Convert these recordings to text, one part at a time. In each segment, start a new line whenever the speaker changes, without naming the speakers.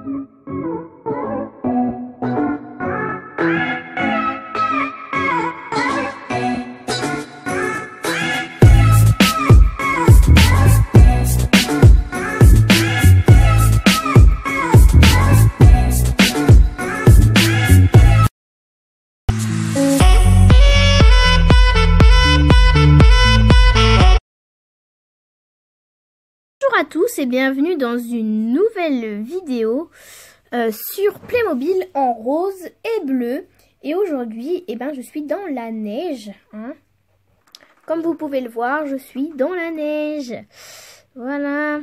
Bonjour à tous et bienvenue dans une nouvelle vidéo sur Playmobil en rose et bleu. Et aujourd'hui, je suis dans la neige. Comme vous pouvez le voir, je suis dans la neige. Voilà.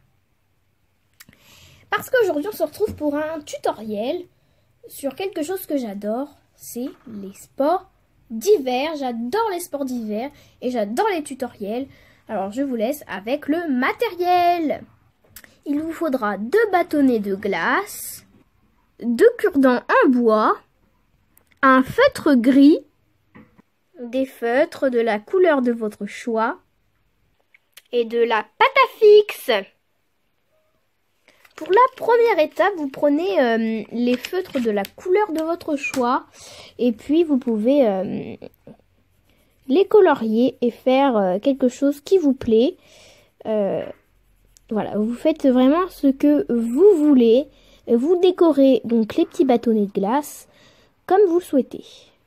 Parce qu'aujourd'hui, on se retrouve pour un tutoriel sur quelque chose que j'adore. C'est les sports d'hiver. J'adore les sports d'hiver et j'adore les tutoriels. Alors, je vous laisse avec le matériel. Il vous faudra 2 bâtonnets de glace, 2 cure-dents en bois, un feutre gris, des feutres de la couleur de votre choix et de la pâte à fixe. Pour la première étape, vous prenez les feutres de la couleur de votre choix et puis vous pouvez les colorier et faire quelque chose qui vous plaît. Voilà, vous faites vraiment ce que vous voulez. Vous décorez donc les petits bâtonnets de glace comme vous souhaitez.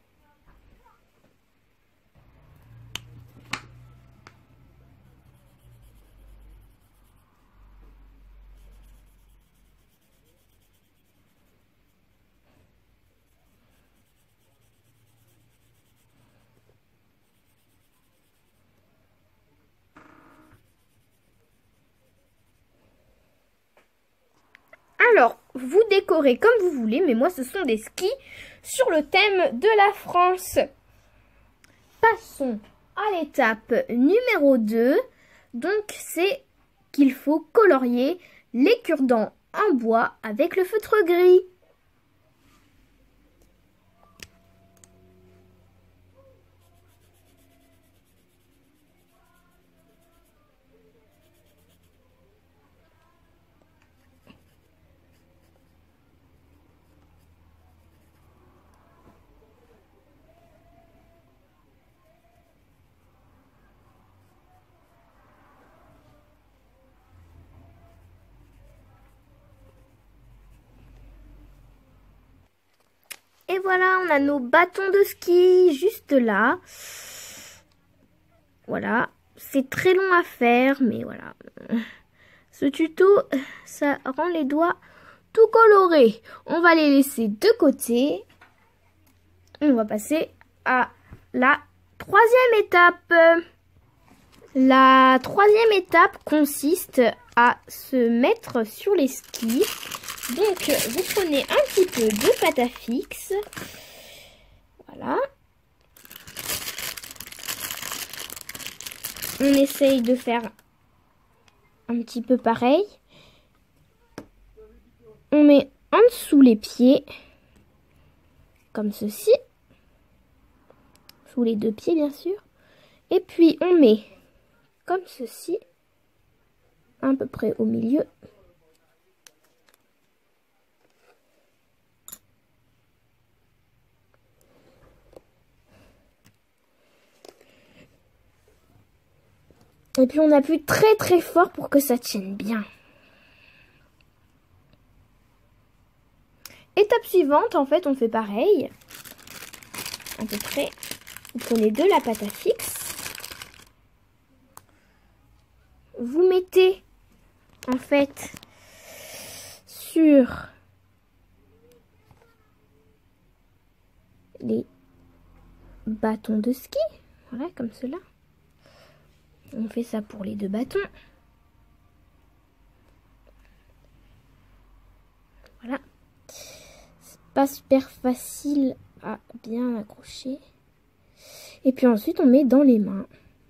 Alors, vous décorez comme vous voulez, mais moi ce sont des skis sur le thème de la France. Passons à l'étape numéro 2. Donc, c'est qu'il faut colorier les cure-dents en bois avec le feutre gris. Et voilà, on a nos bâtons de ski juste là. Voilà, c'est très long à faire, mais voilà. Ce tuto, ça rend les doigts tout colorés. On va les laisser de côté. On va passer à la 3e étape. La 3e étape consiste à se mettre sur les skis. Donc, vous prenez un petit peu de pâte à fixe. Voilà. On essaye de faire un petit peu pareil. On met en dessous les pieds, comme ceci. Sous les 2 pieds, bien sûr. Et puis, on met comme ceci, à peu près au milieu. Et puis on appuie très très fort pour que ça tienne bien. Étape suivante, en fait, on fait pareil. À peu près, vous prenez de la pâte à fixe. Vous mettez, en fait, sur les bâtons de ski. Voilà, comme cela. On fait ça pour les 2 bâtons. Voilà. C'est pas super facile à bien accrocher. Et puis ensuite, on met dans les mains.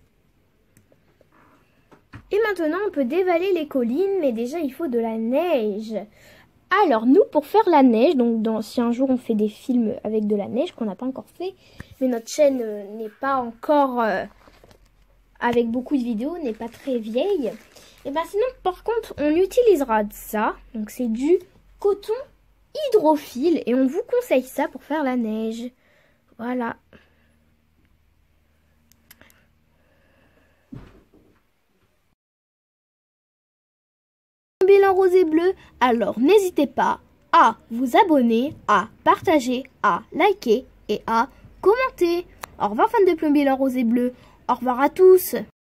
Et maintenant, on peut dévaler les collines, mais déjà, il faut de la neige. Alors, nous, pour faire la neige, donc si un jour on fait des films avec de la neige, qu'on n'a pas encore fait, mais notre chaîne n'est pas encore... avec beaucoup de vidéos, n'est pas très vieille. Et bien sinon, par contre, on utilisera ça. Donc c'est du coton hydrophile et on vous conseille ça pour faire la neige. Voilà. Bilan rose et bleu, alors n'hésitez pas à vous abonner, à partager, à liker et à commenter. Au revoir fans de Plombier en rose et bleu. Au revoir à tous.